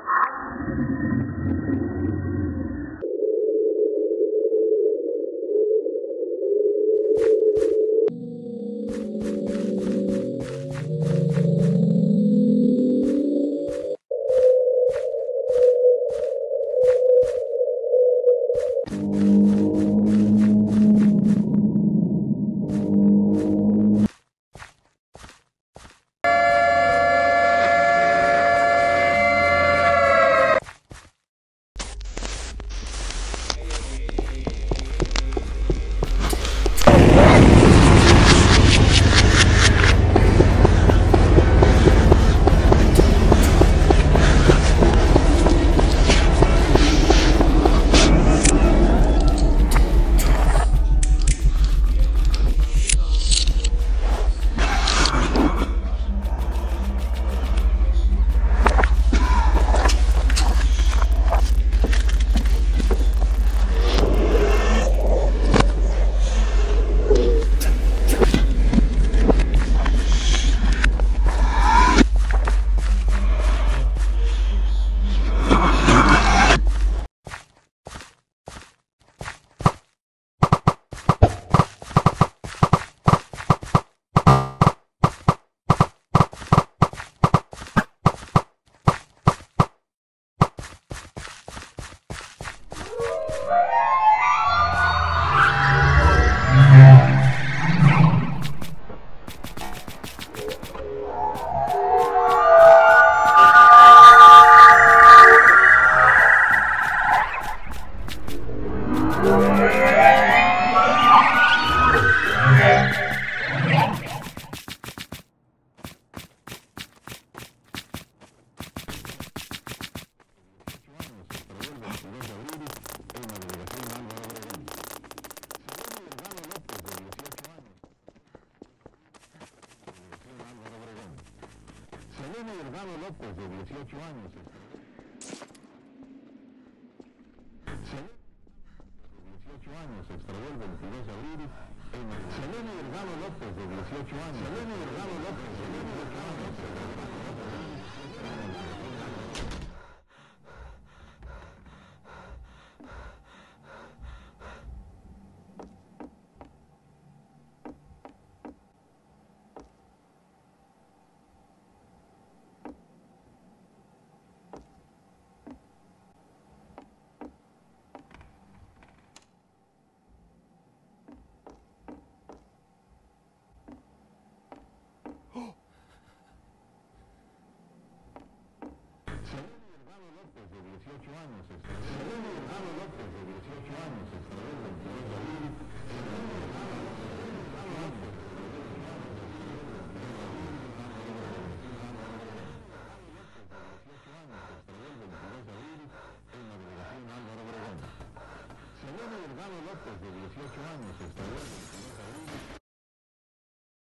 Selene Delgado López, de 18 años. Se extravió el 22 de abril. Selene Delgado López, de 18 años. Selene Delgado López, de 18 años. Selene Delgado López, de 18 años. Selene Delgado López, de 18 años. Se extravió el 22 de abril. Selene Delgado López, de 18 años. Se extravió el 22 de abril.